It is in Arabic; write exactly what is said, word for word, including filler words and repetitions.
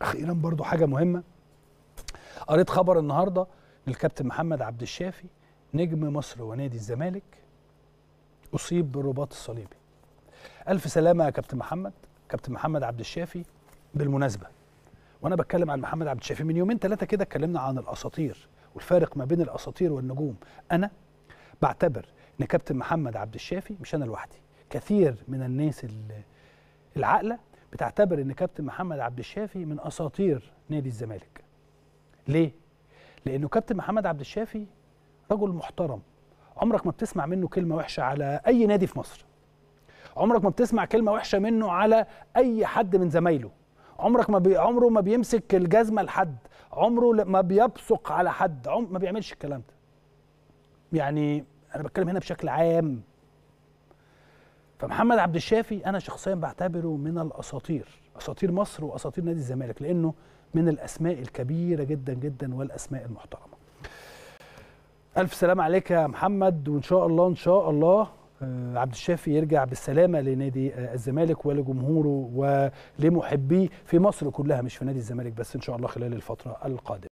اخيرا برضو حاجه مهمه، قريت خبر النهارده للكابتن محمد عبد الشافي نجم مصر ونادي الزمالك اصيب بالرباط الصليبي. الف سلامه يا كابتن محمد. كابتن محمد عبد الشافي بالمناسبه، وانا بتكلم عن محمد عبد الشافي من يومين ثلاثه كده اتكلمنا عن الاساطير والفارق ما بين الاساطير والنجوم. انا بعتبر ان كابتن محمد عبد الشافي، مش انا لوحدي، كثير من الناس العاقله بتعتبر ان كابتن محمد عبد الشافي من اساطير نادي الزمالك. ليه؟ لانه كابتن محمد عبد الشافي رجل محترم، عمرك ما بتسمع منه كلمه وحشه على اي نادي في مصر، عمرك ما بتسمع كلمه وحشه منه على اي حد من زمايله، عمرك ما بي... عمره ما بيمسك الجزمه لحد، عمره ما بيبصق على حد، عمر ما بيعملش الكلام ده. يعني انا بتكلم هنا بشكل عام. فمحمد عبد الشافي انا شخصيا بعتبره من الاساطير، اساطير مصر واساطير نادي الزمالك، لانه من الاسماء الكبيره جدا جدا والاسماء المحترمه. الف سلامه عليك يا محمد، وان شاء الله ان شاء الله عبد الشافي يرجع بالسلامه لنادي الزمالك ولجمهوره ولمحبيه في مصر كلها، مش في نادي الزمالك بس، ان شاء الله خلال الفتره القادمه.